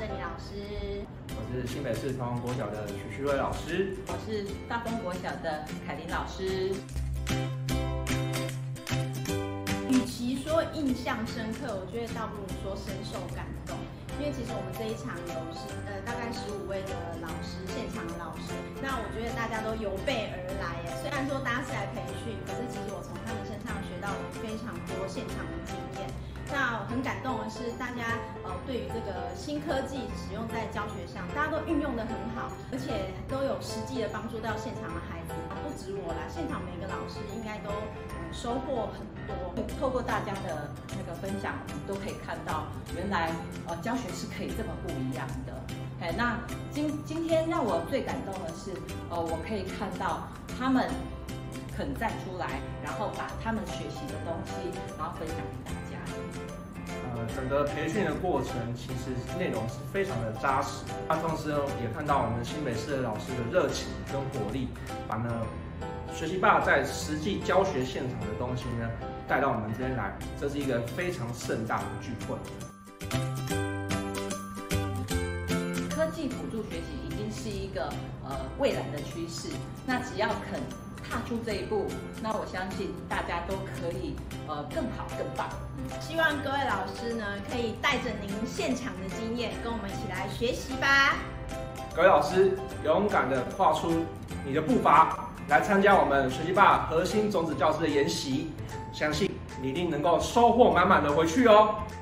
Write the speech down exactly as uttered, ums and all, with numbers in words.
郑妮老师， 我是新北市同荣国小的许旭瑞老师， 我是大丰国小的凯琳老师。 与其说印象深刻，我觉得倒不如说深受感动。因为其实我们这一场有十呃大概十五位的老师，现场的老师，那我觉得大家都有备而来耶。虽然说大家是来培训，可是其实我从他们身上学到非常多现场的经验。那很感动的是，大家呃对于这个新科技使用在教学上，大家都运用得很好，而且都有实际的帮助到现场的孩子。不止我啦，现场每个老师应该都、呃、收获很多。 透过大家的那个分享，我们都可以看到，原来呃教学是可以这么不一样的。哎，那今今天让我最感动的是，呃，我可以看到他们肯站出来，然后把他们学习的东西，然后分享给大家。 呃，整个培训的过程其实内容是非常的扎实，那同时也看到我们新北市的老师的热情跟活力，把呢学习吧在实际教学现场的东西呢带到我们这边来，这是一个非常盛大的聚会。 科技辅助学习已经是一个呃未来的趋势，那只要肯踏出这一步，那我相信大家都可以呃更好更棒。 希望各位老师呢可以带着您现场的经验，跟我们一起来学习吧。 各位老师，勇敢的跨出你的步伐，来参加我们学习吧核心种子教师的研习，相信你一定能够收获满满的回去哦。